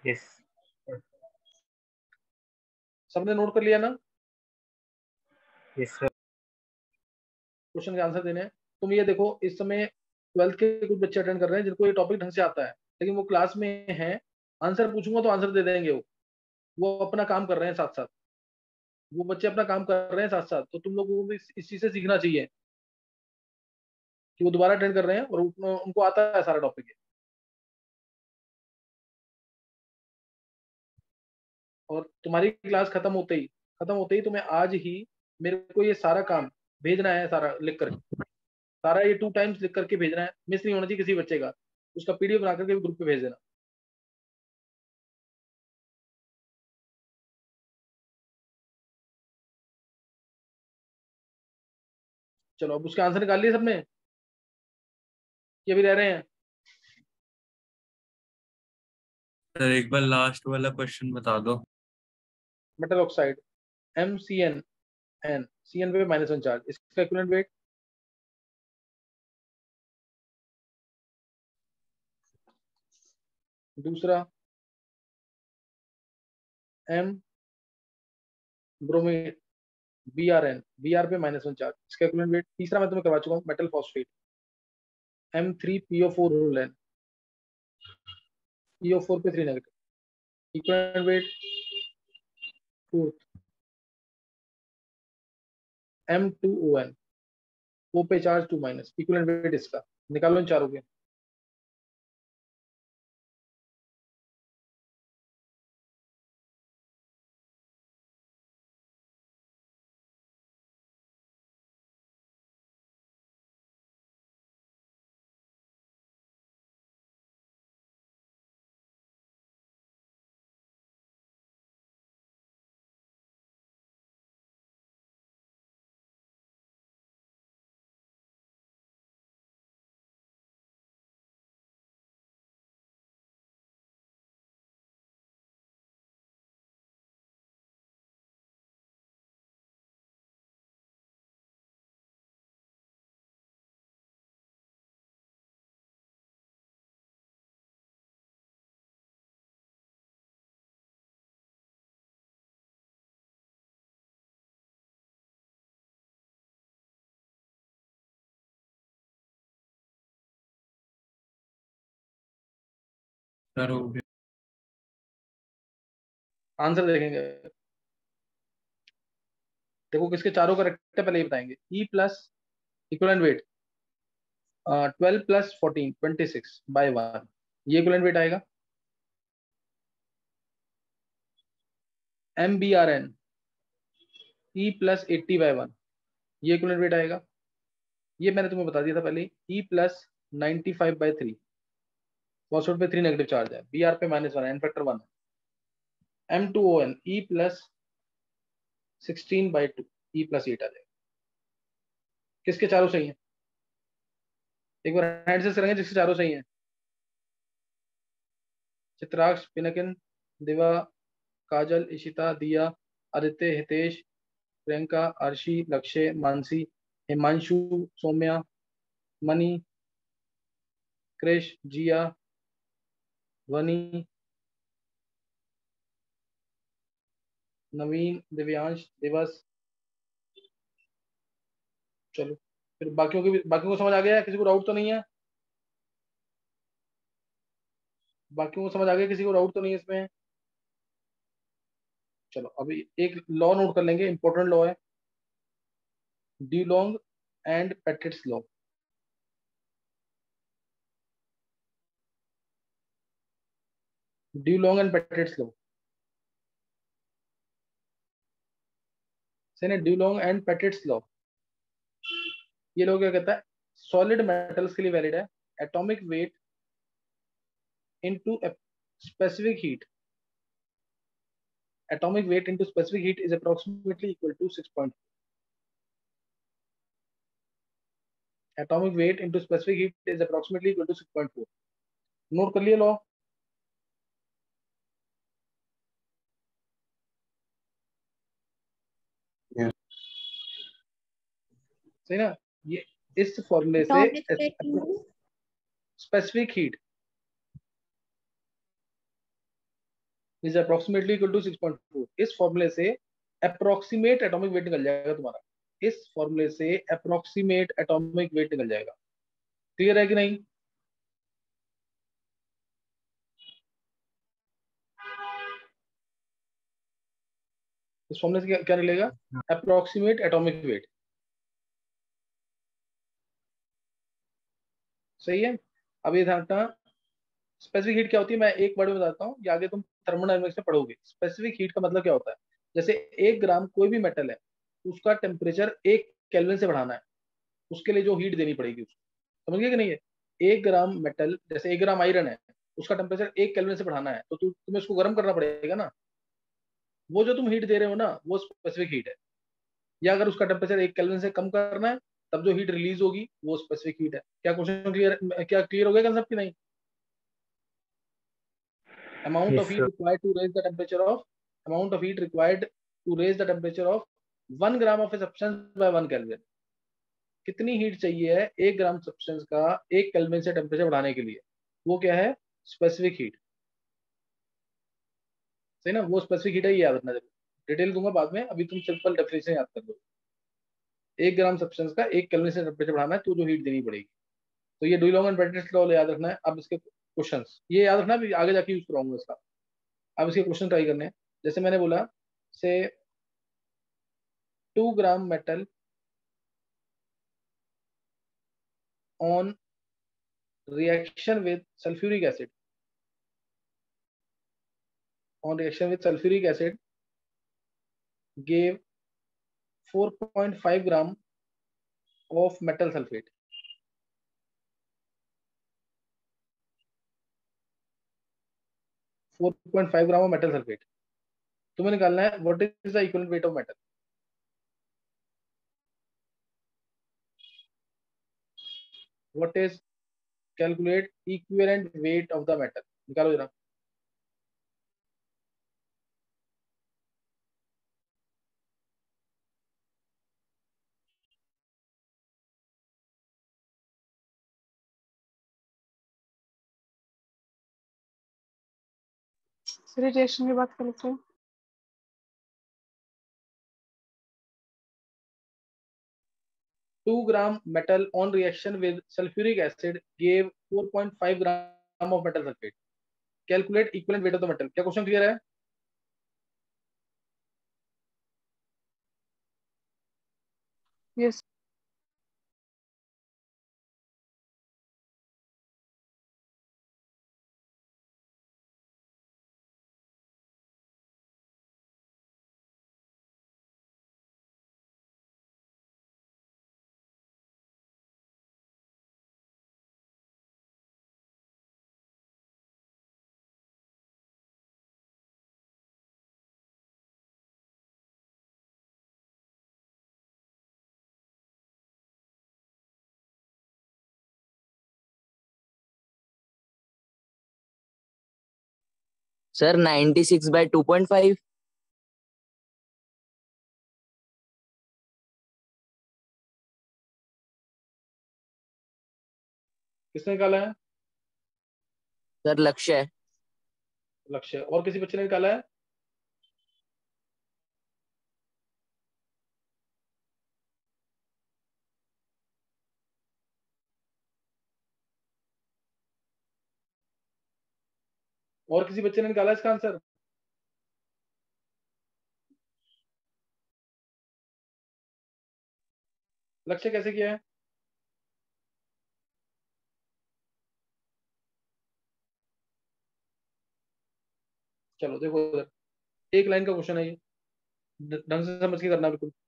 Yes सबने note कर लिया ना? Yes sir. क्वेश्चन के आंसर देने हैं। तुम ये देखो, इस समय 12th के कुछ बच्चे अटेंड कर रहे हैं जिनको ये टॉपिक ढंग से आता है, लेकिन वो क्लास में है, आंसर पूछूंगा तो आंसर दे देंगे। वो अपना काम कर रहे हैं साथ साथ, वो बच्चे अपना काम कर रहे हैं साथ साथ, तो तुम लोगों को भी इस चीज से सीखना चाहिए कि वो दोबारा अटेंड कर रहे हैं और उनको आता है सारा टॉपिक। और तुम्हारी क्लास खत्म होते ही तुम्हें आज ही मेरे को ये सारा काम भेजना है, सारा लिख करके, सारा ये 2 टाइम्स लिख करके भेजना है, मिस नहीं होना चाहिए किसी बच्चे का। उसका पीडीएफ बना करके ग्रुप पे भेज देना। चलो, अब उसके आंसर निकाल लिए सबने? ये भी रह रहे हैं? सर एक बार लास्ट वाला क्वेश्चन बता दो। मेटल ऑक्साइड MCN, CN पे -1 चार्ज, इसका इक्विवेलेंट वेट? दूसरा M ब्रोमीन BRN, BR पे -1 चार्ज, इसका इक्विवेलेंट वेट? तीसरा मैं तुम्हें करवा चुका हूँ, metal phosphate M3PO4 rule, PO4 पे 3 negative, equivalent weight? Fourth M2ON, O पे चार्ज 2-, इक्विवेलेंट वेट इसका निकालो इन चारों के। सर हो गया। आंसर देखेंगे, देखो किसके चारों करेक्ट है पहले ये बताएंगे। E प्लस इक्विवेलेंट वेट 12 + 14 26/1, ये इक्विवेलेंट वेट आएगा। MBRN E + 80/1, ये इक्विवेलेंट वेट आएगा। ये मैंने तुम्हें बता दिया था पहले, E + 95/3, फॉस्फेट पे 3 नेगेटिव चार्ज है, BR पे -1 है, N फैक्टर 1 है। M2ON E + 16/2, E + 8 आ जाएगा। किसके चारों सही है? एक बार हैंड से करेंगे जिसके चारों सही है। चित्राक्ष, पिनकिन, दिवा, काजल, इशिता, दिया, आदित्य, हितेश, प्रियंका, आरशी, लक्ष्य, मानसी, हिमांशु, सौम्या, मनी, क्रिश, जिया, ध्वनि, नवीन, दिव्यांश, दिवस। चलो फिर बाकियों को समझ आ गया? किसी को डाउट तो नहीं है? बाकियों को समझ आ गया? किसी को डाउट तो नहीं है इसमें? चलो अभी एक लॉ नोट कर लेंगे, इंपॉर्टेंट लॉ है, Dulong and Petit's law. Dulong and Petit's law से ना, ड्यूलोंग एंड पेटिट्स लॉ, ये लोग क्या कहता है, सॉलिड मेटल्स के लिए वैलिड है। Atomic weight into specific heat, atomic weight into specific heat is approximately equal to 6.4. Atomic weight into specific heat is approximately equal to 6.4. Note कर लिए लॉ? सही ना? ये इस फॉर्मूले से specific heat, is approximately equal to 6.4। इस फॉर्मूले से अप्रोक्सीमेट एटॉमिक वेट निकल जाएगा तुम्हारा, इस फॉर्मूले से अप्रोक्सीमेट एटॉमिक वेट निकल जाएगा। क्लियर है कि नहीं? इस फॉर्मूले से क्या निकलेगा? Approximate atomic weight. सही है। अब ये ध्यान रखना, स्पेसिफिक हीट क्या होती है मैं एक वर्ड में बताता हूँ, ये आगे तुम थर्मोडायनेमिक्स में पढ़ोगे। स्पेसिफिक हीट का मतलब क्या होता है? जैसे 1 ग्राम कोई भी मेटल है, उसका टेम्परेचर 1 केल्विन से बढ़ाना है, उसके लिए जो हीट देनी पड़ेगी उसको, समझ गए कि नहीं है? 1 ग्राम मेटल, जैसे 1 ग्राम आयरन है, उसका टेम्परेचर 1 केल्विन से बढ़ाना है, तो तुम्हें उसको गर्म करना पड़ेगा ना। वो जो तुम हीट दे रहे हो ना, वो स्पेसिफिक हीट है। या अगर उसका टेम्परेचर 1 केल्विन से कम करना है, तब जो हीट रिलीज होगी वो स्पेसिफिक हीट है। क्या क्वेश्चन क्लियर, क्या क्लियर हो गया कंसेप्ट की नहीं? amount of Yes, heat sir. required to raise the temperature of amount of heat required to raise the temperature of 1 gram of a substance by 1 Kelvin। कितनी heat चाहिए है 1 ग्राम substance का 1 kelvin से temperature बढ़ाने के लिए, वो क्या है? Specific heat. सही ना, वो स्पेसिफिक हीट है, ये याद रखना। जरूर डिटेल दूंगा बाद में, अभी तुम सिंपल डेफिनेशन याद कर लो। 1 ग्राम सब्सटेंस का 1 केल्विन से टेम्परेचर बढ़ाना है तो जो हीट देनी पड़ेगी। तो ये Dulong and brightness law याद रखना है। अब इसके क्वेश्चंस ये याद रखना, भी आगे जाके यूज कराऊंगा इसका। अब इसके क्वेश्चन ट्राई करने हैं। जैसे मैंने बोला से 2 gram metal on reaction with sulfuric acid gave 4.5 gram of metal sulfate। 4.5 gram of metal sulphate. तुम्हें निकालना है what is the equivalent weight of metal. What is calculate equivalent weight of the metal, निकालो जरा। Reaction की बात कर लेते हैं। 2 gram metal on reaction with sulfuric acid gave 4.5 gram of metal sulfate। Calculate equivalent weight of the metal. क्या question clear है? Yes. Sir 96/2.5। किसने निकाला है? सर लक्ष्य है। लक्ष्य। और किसी बच्चे ने निकाला है? और किसी बच्चे ने निकाला इसका आंसर? लक्ष्य कैसे किया है? चलो देखो उधर, एक लाइन का क्वेश्चन है ये, ढंग से समझ के करना बिल्कुल।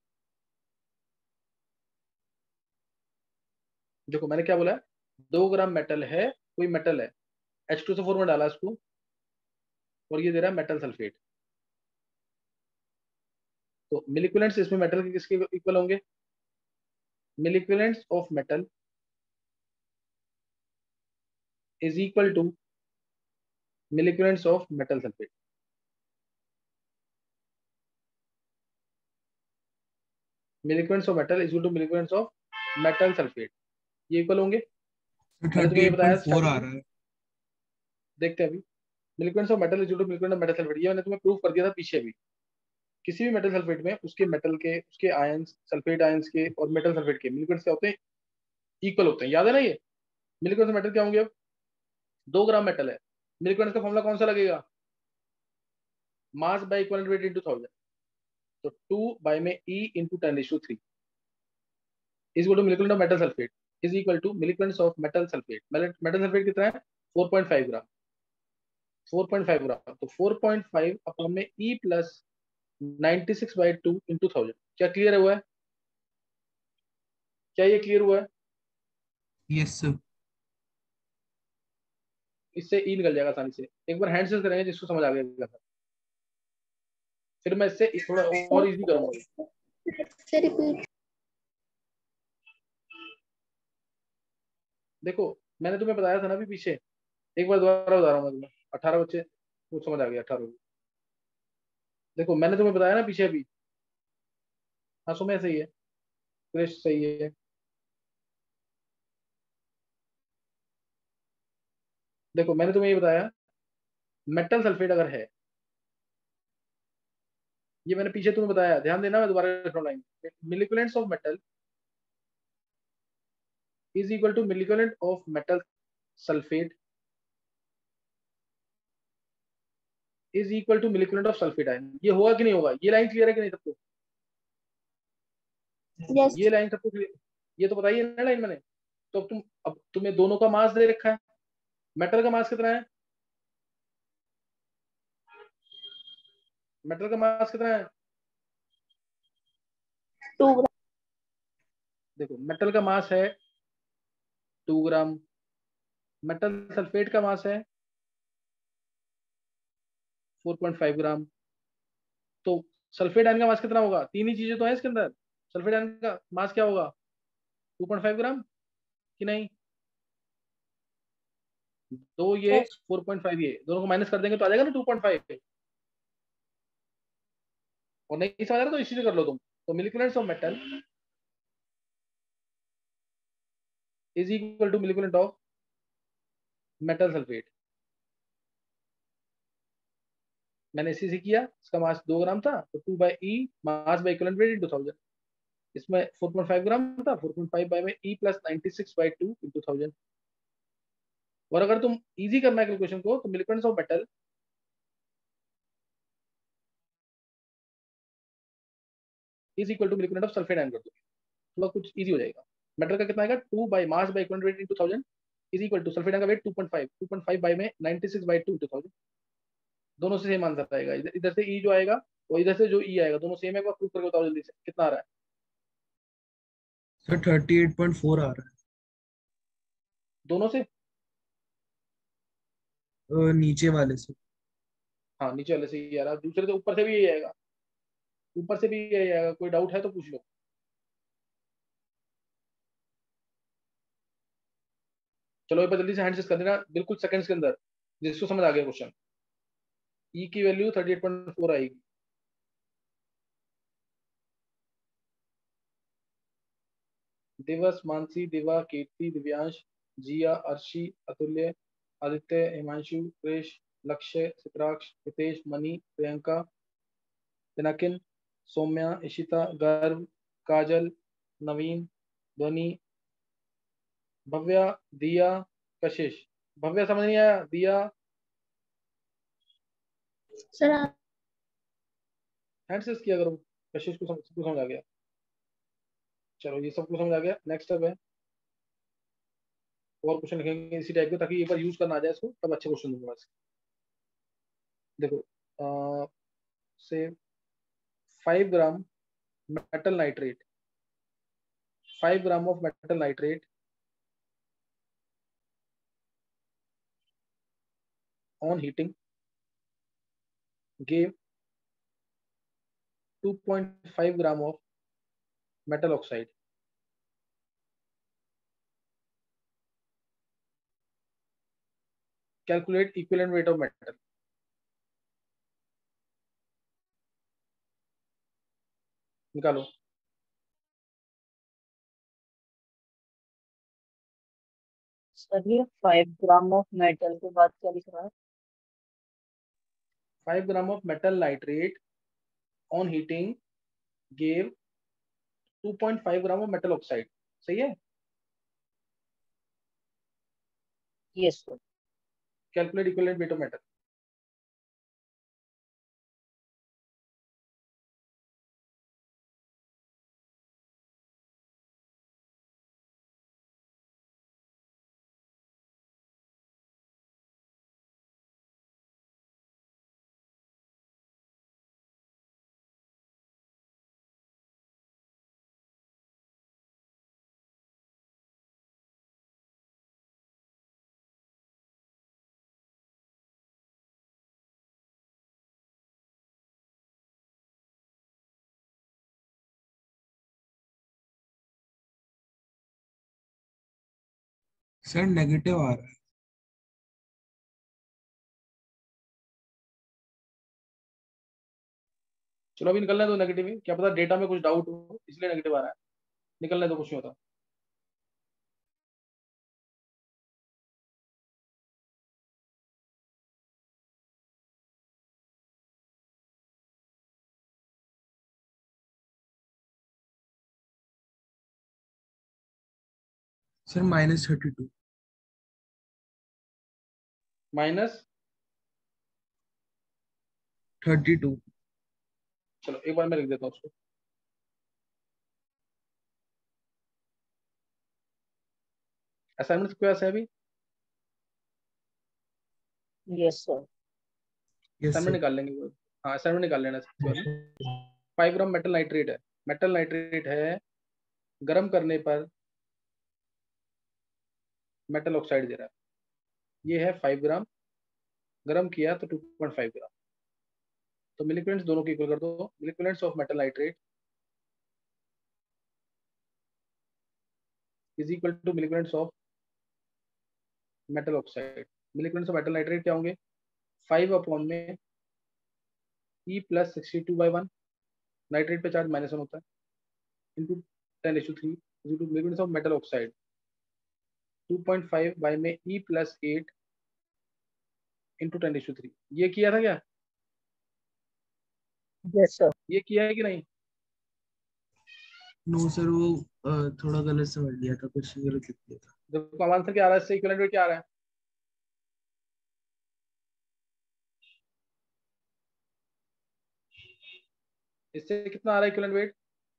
देखो मैंने क्या बोला है, 2 ग्राम मेटल है, कोई मेटल है, H2SO4 में डाला इसको, और ये दे रहा है मेटल सल्फेट। तो मिलिक्विलेंट्स इसमें मेटल के किसके इक्वल होंगे? Milliequivalents of metal is equal to milliequivalents of metal sulphate. Milliequivalents of metal is equal to milliequivalents of metal sulphate, ये इक्वल होंगे। मैंने तुम्हें ये बताया 38.4 स्टार्टिंग आ में, रहा है। देखते हैं अभी। Milliequivalents of metal is equal to milliequivalent of metal sulphate, ये मैंने तुम्हें प्रूव कर दिया था पीछे भी। किसी भी मेटल सल्फेट में उसके मेटल के, उसके आयंस, सल्फेट आयंस के और मेटल सल्फेट के मिलिक्वेंट्स क्या होते हैं, इक्वल होते हैं। याद है ना ये? मिलिक्वेंट्स मेटल क्या होंगे? अब 2 ग्राम मेटल है, मिलिक्वेंट्स का फॉर्मूला कौन सा लगेगा? Mass by equivalent weight into 1000। तो 2 बाय में E into 10⁻³ is equal to milliequivalent of metal sulphate is equal to milliequivalents of metal sulphate. Metal sulphate कितना है? 4.5 ग्राम। 4.5 ग्राम, तो 4.5 अपॉन में E प्लस 96/2 इंटू 1000। क्या क्लियर हुआ है? क्या ये क्लियर हुआ है? Yes sir. इससे E निकल जाएगा आसानी से। एक बार हैंड से करेंगे जिसको समझ आ गया, फिर मैं इससे थोड़ा और इजी करूंगा। देखो मैंने तुम्हें बताया था ना अभी पीछे, एक बार दोबारा बता रहा हूँ मैं तुम्हें। 18 बच्चे कुछ समझ आ गया? 18। देखो मैंने तुम्हें बताया ना पीछे अभी। हाँ सुमे सही है, क्रिश सही है। देखो मैंने तुम्हें ये बताया, मेटल सल्फेट अगर है, ये मैंने पीछे तुम्हें बताया, ध्यान देना, मैं दोबारा लिख रहा हूँ line. Milliequivalents of metal is equal to milliequivalent of metal sulphate is equal to milliequivalent of sulphate ion. ये होगा कि नहीं होगा? ये लाइन क्लियर है कि नहीं सबको? यस ये लाइन सबको क्लियर? ये तो बताइए ना लाइन मैंने। तो अब तुम्हें दोनों का मास दे रखा है। मेटल का मास कितना है? मेटल का मास कितना है? 2 ग्राम। देखो मेटल का मास है 2 ग्राम, मेटल सल्फेट का मास है 4.5 ग्राम। तो सल्फेट आयन का मास कितना होगा? तीन ही चीजें तो है इसके अंदर। सल्फेट आयन का मास क्या होगा? 2.5 ग्राम कि नहीं? तो ये यस 4.5, ये दोनों को माइनस कर देंगे तो आ जाएगा ना 2.5। और नहीं समझ रहा तो इसी से कर लो तुम। तो milliequivalents of metal is equal to milliequivalent of metal sulphate. मैंने इसी से किया, इसका मास 2 ग्राम था तो 2 by E mass by equivalent weight into 1000। इसमें 4.5 ग्राम था, 4.5 बाई में ई प्लस 96/2 इंटू 1000। और अगर तुम इजी करना है कैलकुलेशन को तो milliequivalents of metal is equal to milliequivalent of sulphate ion कर दो, थोड़ा कुछ इजी हो जाएगा। मेटल का कितना आएगा? 2 by mass by equivalent weight into 1000 is equal to sulphate ion का वेट 2.5, 2.5 बाई में 96/2 इंटू 1000। दोनों से सेम आंसर आएगा। इधर इधर से ई जो आएगा और इधर से जो ई आएगा, दोनों सेम है। एक बार प्रूफ करके बताओ जल्दी से कितना आ रहा है। सर 38.4 आ रहा दोनों से? है नीचे वाले से। हाँ नीचे वाले से ही आ रहा है, दूसरे से ऊपर से भी यही आएगा। ऊपर से भी यही आएगा। कोई डाउट है तो पूछ लो। चलो एक बार जल्दी से हैंड कर देना बिल्कुल सेकंड्स के अंदर, जिसको समझ आ गया क्वेश्चन। ई की वैल्यू 38.4 आएगी। दिवस, मानसी, दिवा, कीर्ति, दिव्यांश, जिया, अर्शी, अतुल्य, आदित्य, हिमांशु, क्रिश, लक्ष्य, चित्राक्ष, हितेश, मनी, प्रियंका, पिनाकिन, सौम्या, इशिता, गर्व, काजल, नवीन, ध्वनि, भव्या, दिया, कशिश। भव्या समझ नहीं आया? दिया सर हैंड किया करो। कशिश को सबको समझ आ गया। चलो ये सबको समझ आ गया। नेक्स्ट स्टेप है, और क्वेश्चन लिखेंगे इसी टाइप के, ताकि एक बार यूज करना आ जाए इसको, तब अच्छे क्वेश्चन दूंगा बस। देखो से 5 gram metal nitrate, 5 gram of metal nitrate on heating gave 2.5 gram of metal oxide. Calculate equivalent weight of metal. निकालो। सर ये 5 ग्राम ऑफ मेटल के बाद क्या लिख रहा है? 5 gram of metal nitrate on heating gave 2.5 gram of metal oxide. सही है? Yes sir. Calculate equivalent weight of metal. Sir negative आ रहा है। चलो अभी निकलने दो नेगेटिव ही, क्या पता डेटा में कुछ डाउट हो इसलिए नेगेटिव आ रहा है। निकलने दो, कुछ नहीं होता। सर -32। माइनस 32। चलो एक बार मैं लिख देता हूँ उसको। असाइनमेंट क्या है अभी? Yes sir. Yes assignment sir. निकाल लेंगे वो। हाँ असाइनमेंट निकाल लेना सबसे पहले। 5 ग्राम मेटल नाइट्रेट है। मेटल नाइट्रेट है, गर्म करने पर मेटल ऑक्साइड दे रहा है। ये है 5 ग्राम, गर्म किया तो 2.5 ग्राम। तो मिलिक्वेलेंट्स दोनों को इक्वल कर दो। Milliequivalents of metal nitrate is equal to milliequivalents of metal oxide. Milliequivalents of metal nitrate क्या होंगे? 5 अपॉन में E प्लस 62/1, नाइट्रेट पे चार्ज -1 होता है, into 10⁻³ to milliequivalents of metal oxide 2.5 by में E प्लस 8 इंटू 10⁻³। ये किया था क्या? Yes sir. ये किया है कि नहीं? नो सर, वो थोड़ा गलत समझ लिया था, कुछ गलत लिख दिया था। देखो अब आंसर क्या आ रहा है, इससे इक्विवेलेंट वेट क्या आ रहा है? इससे कितना आ रहा है इक्विवेलेंट वेट?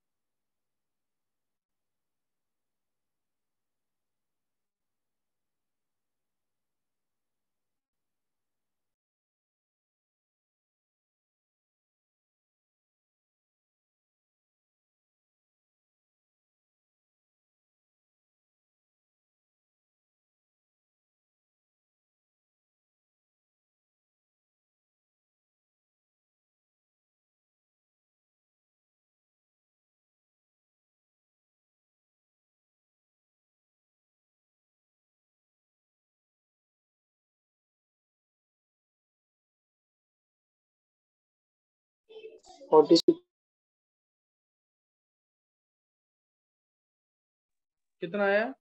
कितना आया?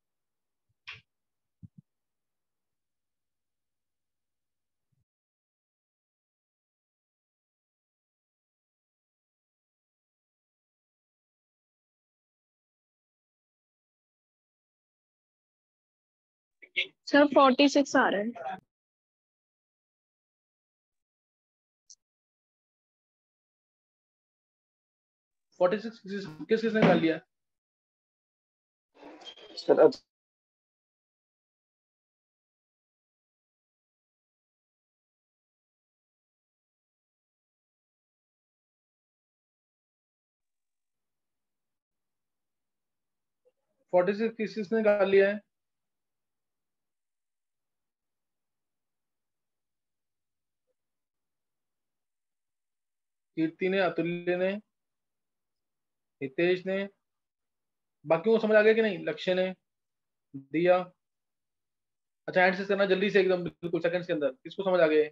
सर 46 आ रहा है। 46 किस किसने निकाल लिया? सर अब 46 किस किसने निकाल लिया है? कीर्ति ने, अतुल्य ने, हितेश ने। बाकी को समझ आ गया कि नहीं? लक्ष्य ने, दिया। अच्छा हैंड से करना जल्दी से, एकदम बिल्कुल सेकंड्स के अंदर। किसको समझ आ गया?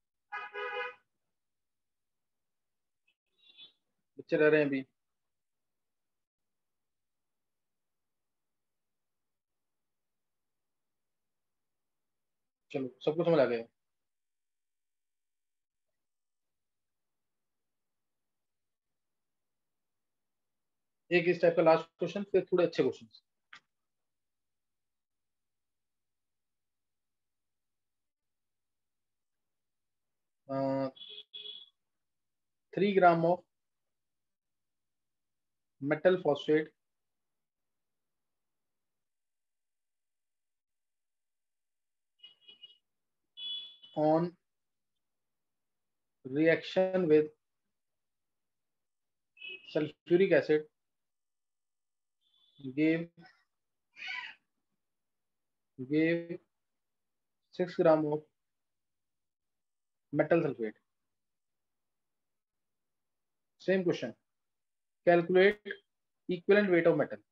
बच्चे रह रहे हैं अभी। चलो सबको समझ आ गया। एक इस टाइप का लास्ट क्वेश्चन, फिर थोड़े अच्छे question. 3 gram of metal phosphate on reaction with sulfuric acid gave 6 gram of metal sulfate. Same question. Calculate equivalent weight of metal.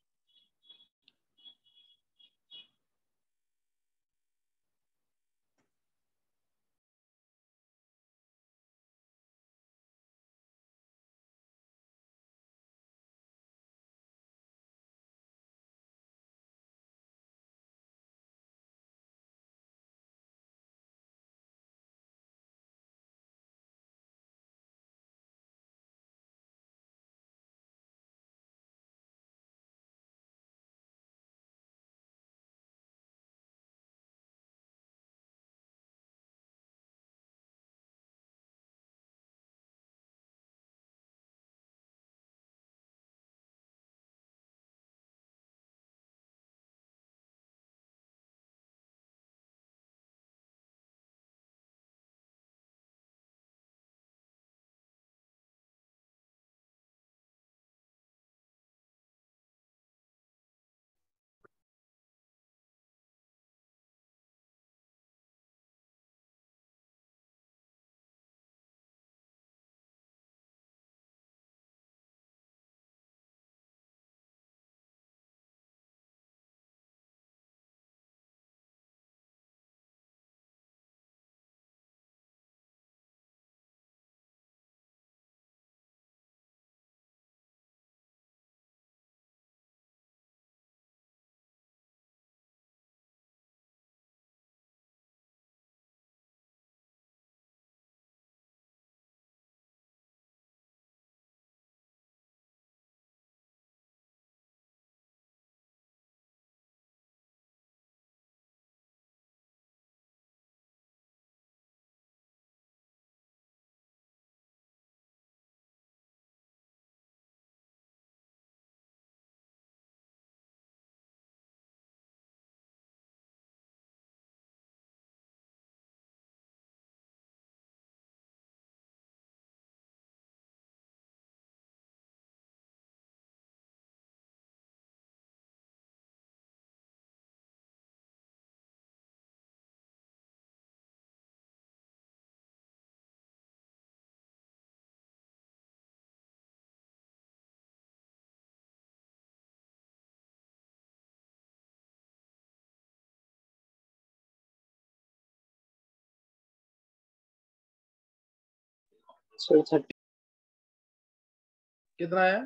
Sir 30 कितना है?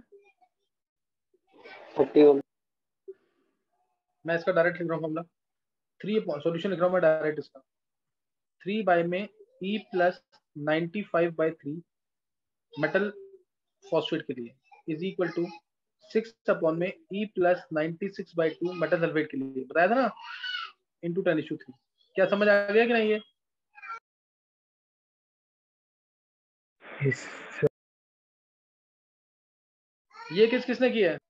31। मैं इसका डायरेक्ट लिख रहा हूँ फॉर्मूला। 3 सॉल्यूशन लिख रहा हूँ मैं डायरेक्ट इसका। 3 बाय में E plus 95 by 3 metal phosphate के लिए इज इक्वल टू 6 अपॉन में E plus 96 by 2 metal sulphate के लिए। बताया था ना, इंटू 10:3। क्या समझ आ गया कि नहीं? ये किस किसने किया है?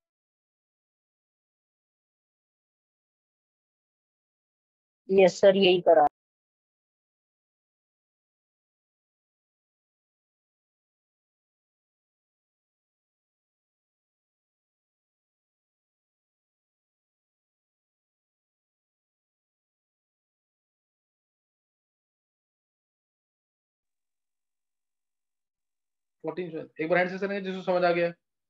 यस सर, यही करा। एक बार हैंड से करेंगे जिसको समझ आ गया।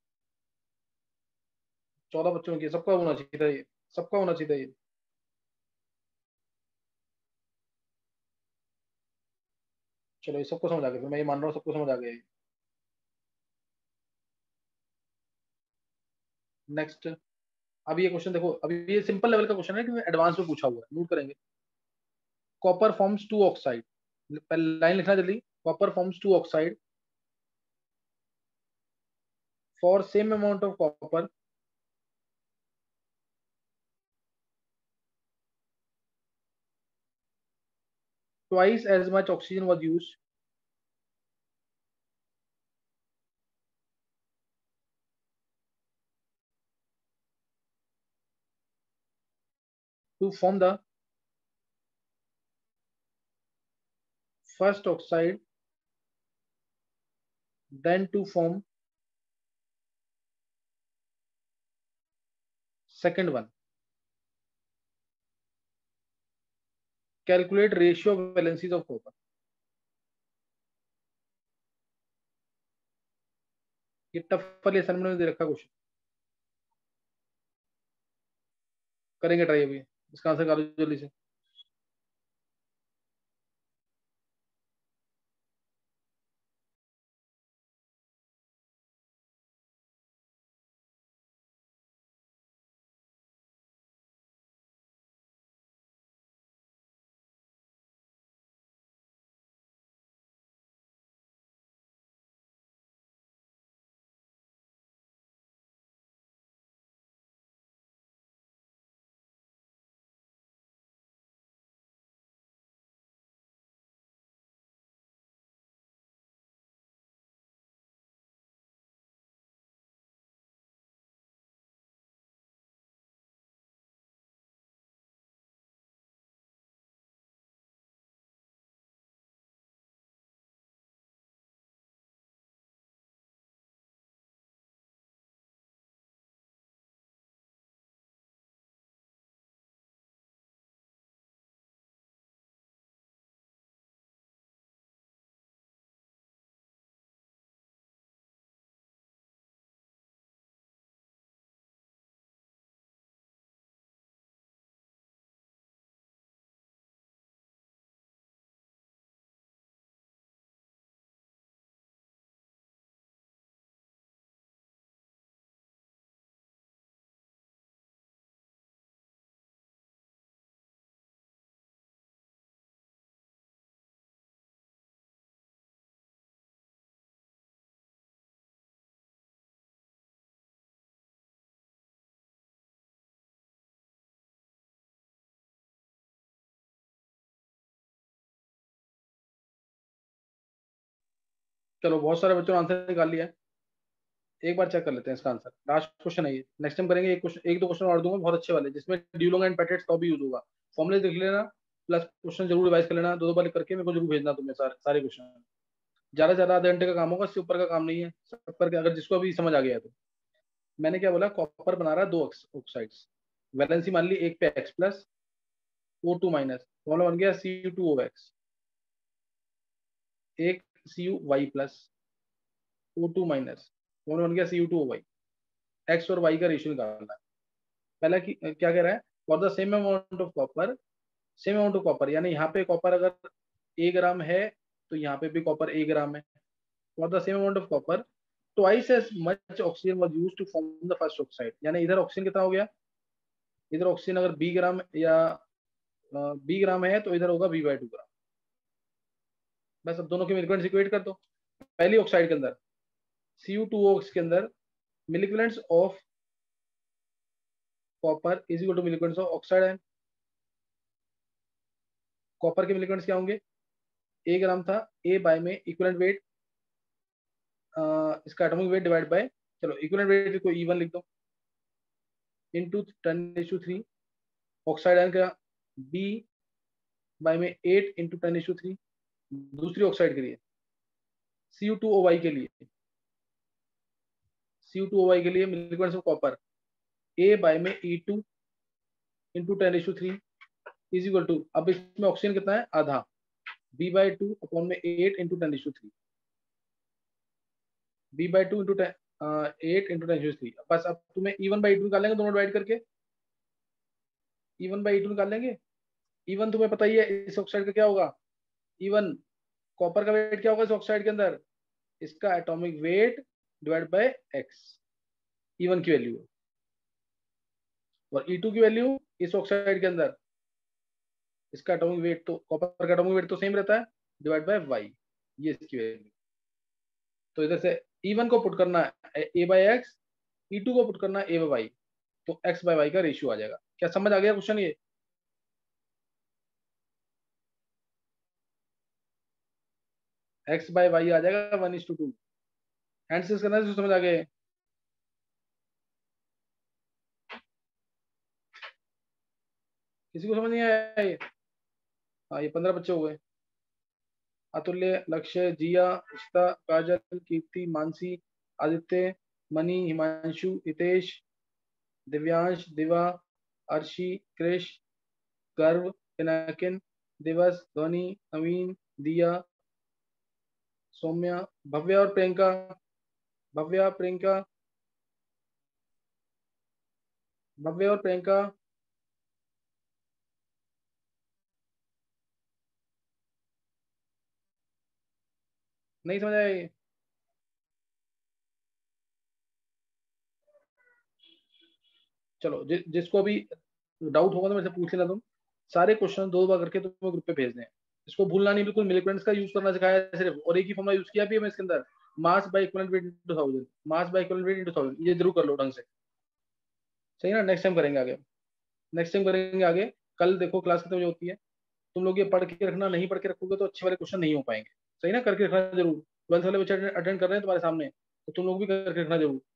14 बच्चों की, सबका होना चाहिए था ये, सबका होना चाहिए था ये। चलो ये सबको समझ आ गया, मैं ये मान रहा हूँ सबको समझ आ गया। नेक्स्ट, अब ये क्वेश्चन देखो, अभी ये सिंपल लेवल का क्वेश्चन है कि एडवांस में पूछा हुआ है, नोट करेंगे। कॉपर फॉर्म्स 2 ऑक्साइड, लाइन लिखना जल्दी, copper forms 2 oxide for same amount of copper twice as much oxygen was used to form the first oxide than to form second one. Calculate ratio of valencies of copper. ये tough वाली assignment में दे रखा question, करेंगे try अभी, इसका answer करो जल्दी से। चलो बहुत सारे बच्चों ने आंसर निकाल लिया है, एक बार चेक कर लेते हैं इसका आंसर। लास्ट क्वेश्चन है ये, नेक्स्ट टाइम करेंगे। एक दो क्वेश्चन और दूंगा बहुत अच्छे वाले, जिसमें ड्यूलोंग एंड पेटेट्स का भी यूज होगा। फॉर्मूले देख लेना, प्लस क्वेश्चन जरूर रिवाइज कर लेना, 2 बार करके मेरे को जरूर भेजना तुम्हें सारे क्वेश्चन। ज्यादा आधे घंटे का काम होगा, इससे ऊपर का काम नहीं है। सब करके अगर जिसको अभी समझ आ गया है तो, मैंने क्या बोला, कॉपर बना रहा है 2 ऑक्साइड्स, वैलेंसी मान ली एक पे X plus O2 minus, formula बन गया Cu2OX, एक Cu y plus O2 minus, formula बन गया Cu2OY। X और Y का रेशियो निकालना है। पहला क्या कह रहा है, for the same amount of copper, same amount of copper, यानी यहाँ पे कॉपर अगर A ग्राम है तो यहाँ पे भी कॉपर A ग्राम है। For the same amount of copper twice as much oxygen was used to form the first oxide, यानी इधर ऑक्सीजन कितना हो गया, इधर ऑक्सीजन अगर B ग्राम या B ग्राम है तो इधर होगा B/2 ग्राम। बस अब दोनों के मिलिक्वेंट्स इक्वेट कर दो। पहली ऑक्साइड के अंदर Cu2O के अंदर milliequivalents of copper is equal to milliequivalents of oxide ion. Copper के मिलिक्वेंट्स क्या होंगे, A ग्राम था, A बाय में इक्विवेलेंट वेट, इसका एटॉमिक वेट डिवाइड बाय, चलो इक्विवेलेंट वेट को E1 लिख दो, इनटू 10⁻3। ऑक्साइड आयन का B बाय में 8 इंटू 10⁻3। दूसरी ऑक्साइड के लिए Cu2OY के लिए, Cu2OY के लिए milliequivalents of copper A by में E2 into 10⁻3 is equal to, अब इसमें ऑक्सीजन कितना है, आधा, B/2 अपॉन में 8 इंटू 10⁻3, B/2 इंटू 8 इंटू 10⁻3। बस अब तुम्हें E1/E2 निकाल लेंगे, दोनों डिवाइड करके E1/E2 निकाल लेंगे। E1 तुम्हें पता ही है इस ऑक्साइड का क्या होगा, E1 कॉपर का वेट क्या होगा इस ऑक्साइड के अंदर, इसका atomic weight divide by X, E1 की वैल्यू। और E2 की वैल्यू इस ऑक्साइड के अंदर इसका एटॉमिक वेट तो कॉपर का एटॉमिक वेट तो सेम रहता है, डिवाइड बाय वाई, ये इसकी वैल्यू। तो इधर से E1 को पुट करना है A बाई एक्स, E2 को पुट करना है A बाई वाई, तो x बाई वाई का रेशियो आ जाएगा। क्या समझ आ गया क्वेश्चन ये? x बाई वाई आ जाएगा 1:2। हैंड करना है, समझ आ गए? किसी को समझ नहीं आया ये? हाँ, ये 15 बच्चे हो गए। अतुल्य, लक्ष्य, जिया, इशिता, काजल, कीर्ति, मानसी, आदित्य, मनी, हिमांशु, हितेश, दिव्यांश, दिवा, अर्शी, कृष, गर्व, पिनाकिन, दिवस, ध्वनि, नवीन, दिया, सौम्या, भव्या और प्रियंका, भव्या, प्रियंका, भव्या और प्रियंका, नहीं समझ आया ये? चलो जिसको अभी डाउट होगा तो मेरे से पूछ लेना तुम। सारे क्वेश्चन 2 बार करके तुम्हें ग्रुप पे भेज दें। इसको भूलना नहीं, बिल्कुल मिलिक्वेंट्स का यूज करना सिखाया है सिर्फ, और एक ही फॉर्मूला यूज किया भी है मैं इसके अंदर, mass by equivalent weight into 1000, mass by equivalent weight into 1000, ये जरूर कर लो ढंग से, सही ना? नेक्स्ट टाइम करेंगे आगे, नेक्स्ट टाइम करेंगे आगे। कल देखो क्लास खत्म होती है, तुम लोग ये पढ़ के रखना, नहीं पढ़ के रखोगे तो अच्छे वाले क्वेश्चन नहीं हो पाएंगे, सही ना? करके रखना जरूर, 12th वाले बच्चे अटेंड कर रहे हैं तुम्हारे सामने, तो तुम लोग भी करके रखना जरूर।